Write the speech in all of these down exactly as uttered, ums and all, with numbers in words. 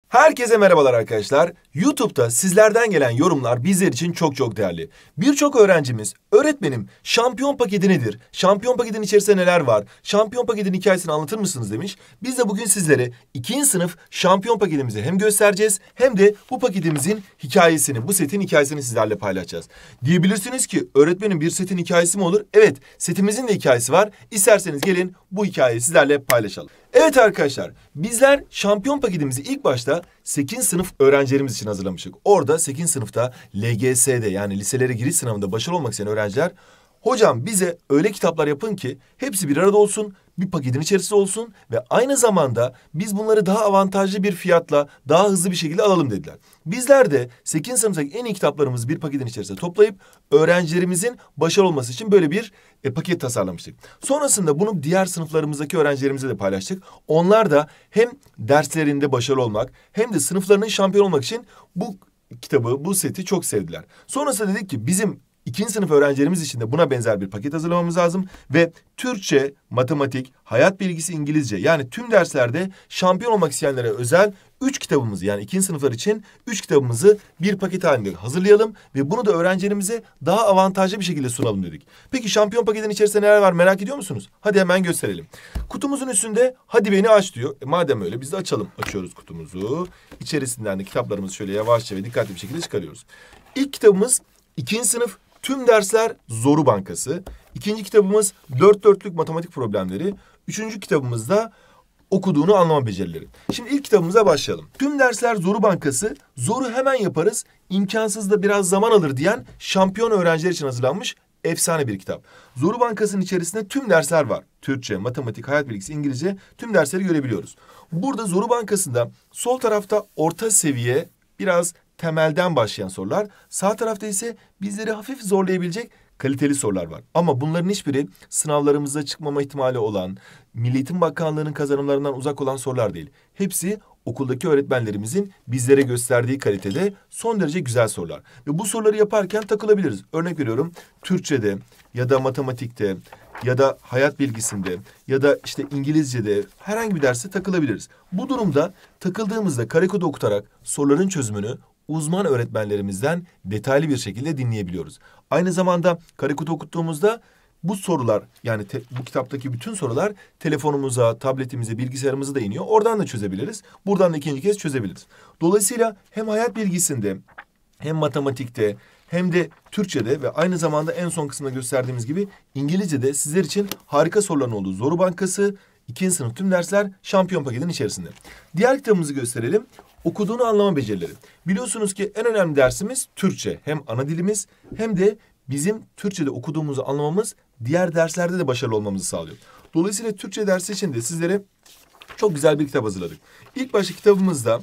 Herkese merhabalar arkadaşlar. YouTube'da sizlerden gelen yorumlar bizler için çok çok değerli. Birçok öğrencimiz, öğretmenim şampiyon paketi nedir? Şampiyon paketin içerisinde neler var? Şampiyon paketin hikayesini anlatır mısınız demiş. Biz de bugün sizlere ikinci sınıf şampiyon paketimizi hem göstereceğiz hem de bu paketimizin hikayesini, bu setin hikayesini sizlerle paylaşacağız. Diyebilirsiniz ki öğretmenim bir setin hikayesi mi olur? Evet, setimizin de hikayesi var. İsterseniz gelin bu hikayeyi sizlerle paylaşalım. Evet arkadaşlar, bizler şampiyon paketimizi ilk başta sekizinci sınıf öğrencilerimiz için hazırlamıştık. Orada sekizinci sınıfta L G S'de yani liselere giriş sınavında başarılı olmak isteyen öğrenciler, hocam bize öyle kitaplar yapın ki hepsi bir arada olsun, bir paketin içerisinde olsun ve aynı zamanda biz bunları daha avantajlı bir fiyatla daha hızlı bir şekilde alalım dediler. Bizler de sekizinci sınıftaki en iyi kitaplarımızı bir paketin içerisinde toplayıp öğrencilerimizin başarılı olması için böyle bir e, paket tasarlamıştık. Sonrasında bunu diğer sınıflarımızdaki öğrencilerimize de paylaştık. Onlar da hem derslerinde başarılı olmak hem de sınıflarının şampiyon olmak için bu kitabı, bu seti çok sevdiler. Sonrasında dedik ki bizim İkinci sınıf öğrencilerimiz için de buna benzer bir paket hazırlamamız lazım ve Türkçe, matematik, hayat bilgisi, İngilizce yani tüm derslerde şampiyon olmak isteyenlere özel üç kitabımızı yani ikinci sınıflar için üç kitabımızı bir paket halinde hazırlayalım ve bunu da öğrencilerimize daha avantajlı bir şekilde sunalım dedik. Peki şampiyon paketin içerisinde neler var merak ediyor musunuz? Hadi hemen gösterelim. Kutumuzun üstünde hadi beni aç diyor. E madem öyle biz de açalım. Açıyoruz kutumuzu. İçerisinden de kitaplarımızı şöyle yavaşça ve dikkatli bir şekilde çıkarıyoruz. İlk kitabımız ikinci sınıf Tüm Dersler Zoru Bankası. İkinci kitabımız Dört Dörtlük Matematik Problemleri. Üçüncü kitabımız da Okuduğunu Anlama Becerileri. Şimdi ilk kitabımıza başlayalım. Tüm Dersler Zoru Bankası, zoru hemen yaparız, imkansız da biraz zaman alır diyen şampiyon öğrenciler için hazırlanmış efsane bir kitap. Zoru Bankası'nın içerisinde tüm dersler var. Türkçe, matematik, hayat bilgisi, İngilizce tüm dersleri görebiliyoruz. Burada Zoru Bankası'nda sol tarafta orta seviye biraz temelden başlayan sorular. Sağ tarafta ise bizleri hafif zorlayabilecek kaliteli sorular var. Ama bunların hiçbiri sınavlarımızda çıkmama ihtimali olan, Milli Eğitim Bakanlığı'nın kazanımlarından uzak olan sorular değil. Hepsi okuldaki öğretmenlerimizin bizlere gösterdiği kalitede son derece güzel sorular. Ve bu soruları yaparken takılabiliriz. Örnek veriyorum Türkçe'de ya da matematikte ya da hayat bilgisinde ya da işte İngilizce'de herhangi bir derste takılabiliriz. Bu durumda takıldığımızda kare kodu okutarak soruların çözümünü uzman öğretmenlerimizden detaylı bir şekilde dinleyebiliyoruz. Aynı zamanda kare kodu okuttuğumuzda bu sorular yani te, bu kitaptaki bütün sorular telefonumuza, tabletimize, bilgisayarımıza da iniyor. Oradan da çözebiliriz. Buradan da ikinci kez çözebiliriz. Dolayısıyla hem hayat bilgisinde hem matematikte hem de Türkçe'de ve aynı zamanda en son kısımda gösterdiğimiz gibi İngilizce'de sizler için harika soruların olduğu Zoru Bankası, ikinci sınıf tüm dersler şampiyon paketin içerisinde. Diğer kitabımızı gösterelim. Okuduğunu Anlama Becerileri. Biliyorsunuz ki en önemli dersimiz Türkçe. Hem ana dilimiz hem de bizim Türkçe'de okuduğumuzu anlamamız diğer derslerde de başarılı olmamızı sağlıyor. Dolayısıyla Türkçe dersi için de sizlere çok güzel bir kitap hazırladık. İlk başta kitabımızda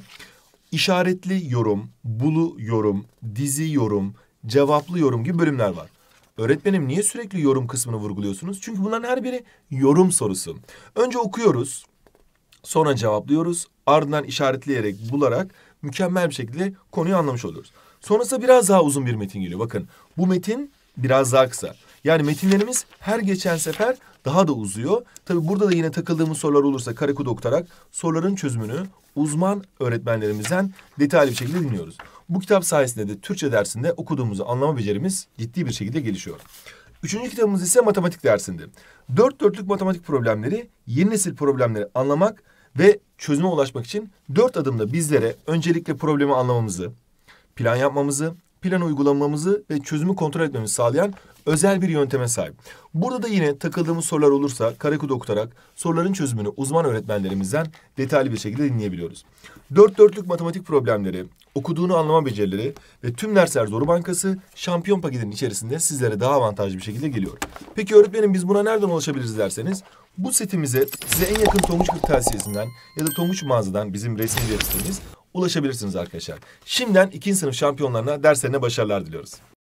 işaretli yorum, bulu yorum, dizi yorum, cevaplı yorum gibi bölümler var. Öğretmenim niye sürekli yorum kısmını vurguluyorsunuz? Çünkü bunların her biri yorum sorusu. Önce okuyoruz, sonra cevaplıyoruz, ardından işaretleyerek, bularak mükemmel bir şekilde konuyu anlamış oluyoruz. Sonrasında biraz daha uzun bir metin geliyor. Bakın bu metin biraz daha kısa. Yani metinlerimiz her geçen sefer daha da uzuyor. Tabii burada da yine takıldığımız sorular olursa kare kodu okutarak soruların çözümünü uzman öğretmenlerimizden detaylı bir şekilde dinliyoruz. Bu kitap sayesinde de Türkçe dersinde okuduğumuzu anlama becerimiz ciddi bir şekilde gelişiyor. Üçüncü kitabımız ise matematik dersinde. Dört dörtlük matematik problemleri, yeni nesil problemleri anlamak ve çözüme ulaşmak için dört adımda bizlere öncelikle problemi anlamamızı, plan yapmamızı, planı uygulamamızı ve çözümü kontrol etmemizi sağlayan özel bir yönteme sahip. Burada da yine takıldığımız sorular olursa kare kodu okutarak soruların çözümünü uzman öğretmenlerimizden detaylı bir şekilde dinleyebiliyoruz. Dört dörtlük matematik problemleri, okuduğunu anlama becerileri ve tüm dersler Zoru Bankası şampiyon paketinin içerisinde sizlere daha avantajlı bir şekilde geliyor. Peki öğretmenim biz buna nereden ulaşabiliriz derseniz, bu setimize size en yakın Tonguç Kırtasiye'sinden ya da Tonguç mağazadan bizim resmi web sitemiz ulaşabilirsiniz arkadaşlar. Şimdiden ikinci sınıf şampiyonlarına derslerine başarılar diliyoruz.